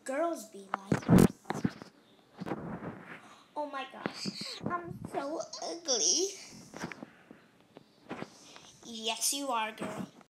girls be like? Oh my gosh, I'm so ugly. Yes, you are, girl.